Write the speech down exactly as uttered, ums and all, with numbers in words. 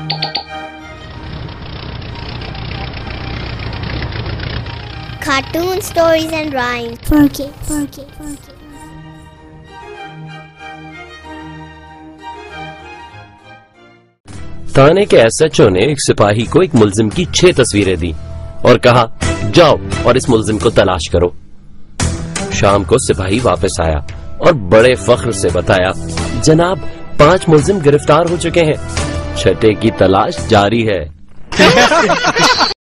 Cartoon stories and rhymes for kids. For kids. For kids. थाने के S H O ने एक सिपाही को एक मुलजिम की छह तस्वीरें दी और कहा, जाओ और इस मुलजिम को तलाश करो। शाम को सिपाही वापस आया और बड़े फख्र से बताया, जनाब, पांच मुलजिम गिरफ्तार हो चुके हैं, छठे की तलाश जारी है।